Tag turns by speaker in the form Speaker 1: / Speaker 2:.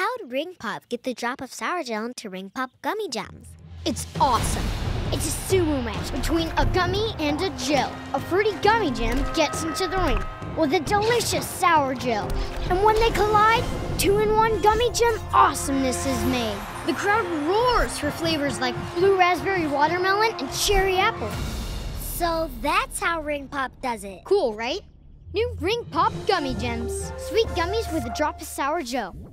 Speaker 1: How'd Ring Pop get the drop of sour gel into Ring Pop Gummy Gems?
Speaker 2: It's awesome. It's a sumo match between a gummy and a gel. A fruity gummy gem gets into the ring with a delicious sour gel. And when they collide, 2-in-1 gummy gem awesomeness is made. The crowd roars for flavors like blue raspberry watermelon and cherry apple.
Speaker 1: So that's how Ring Pop does it.
Speaker 2: Cool, right? New Ring Pop Gummy Gems. Sweet gummies with a drop of sour gel.